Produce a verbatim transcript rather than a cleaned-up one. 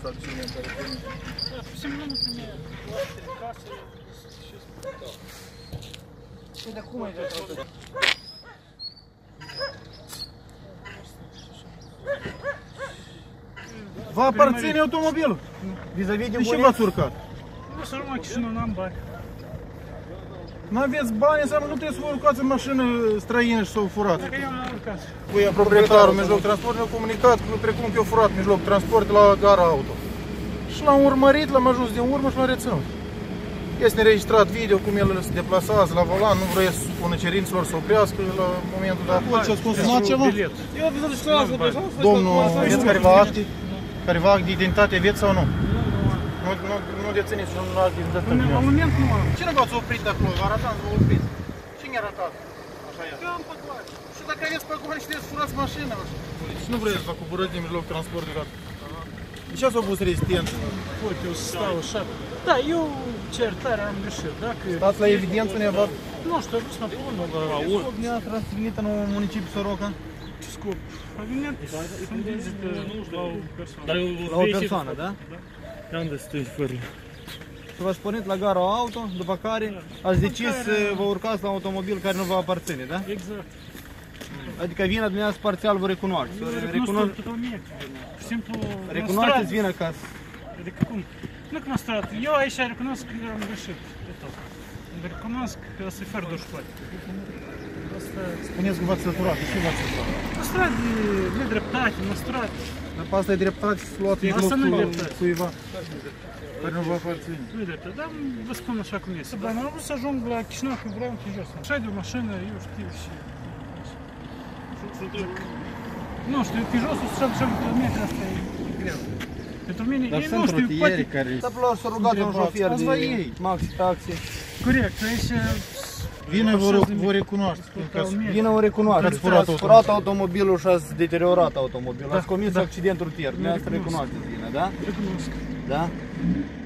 taximen care vine. Всем равно например, кассы, Păi de cum ai de atât? Vă aparține automobilul? Vis-a-vis de ce v-ați urcat? Nu, să rămân Chișinău, n-am bani. N-aveți bani, înseamnă nu trebuie să vă urcați în mașină străină și să o furați. Dacă eu m-am urcat. Păi, proprietarul mijloc transport mi-a comunicat că precum că eu furat mijloc transport la gara auto. Și l-am urmărit, l-am ajuns din urmă și l-am reținut. Este înregistrat video cum el se deplasează la volan, nu vrea să supună cerințelor să oprească la momentul dat. Ce ați consumat ceva? Eu văzut și la asta, Domnul, aveți careva acte? Careva act de identitate aveți sau nu? Nu, nu, nu dețineți un act de identitate. La moment nu am. Cine v-ați oprit acolo? Vă arătați, vă opriți. Cine a arătat? Așa e. Eu am păcoare. Și dacă aveți păcoare și trebuie să furați mașina, și nu vreți să vă coborâți din mijloc transport de dată. De ce ați opus rezistență? Uite, eu stau așa. Da, eu certare am greșit. Dacă... Stați la evidență undeva? Nu știu, am vrut să mă pun la Ce scop dumneavoastră ați primit în municipiul Soroca? Ce scop? A venit să-mi vizită la o persoană. La o persoană, da? Da. Unde stai fără? Și v-ați pornit la gara auto, după care ați decis să vă urcați la un automobil care nu vă aparține, da? Exact. Adică vina dumneavoastră parțial vă recunoaște. Recunosc totalmente. Simplu Recunoașteți vina ca să... Adică cum? Nu că m-a strat. Eu aici recunosc că am greșit. De tot. Recunosc că să fără de școală. Spuneți că v-ați săturat. De ce v-ați săturat? Mă strat de nedreptate, mă strat. Dar pe asta e dreptate să luați în Asta nu e locul dreptate. cuiva care nu vă aparține. Nu e dreptate, dar vă spun așa cum este. Dar n-am vrut să ajung la Chișinău, că vreau pe jos. Așa de o mașină, eu știu și... Nu știu, pe jos o să șapte kilometri, asta e greu. Pentru mine, Dar ei sunt nu știu, rutieri poate... care... Dar până la urmă s-a rugat un șofer Ați la ei. de maxi taxi. Corect, aici... Vine vă recunoaște. Vine o recunoaște. Ați furat Ați furat automobilul și ați deteriorat automobilul. Da, Ați comis da. accident rutier. Dumneavoastră recunoașteți vina, da? Recunosc. Da?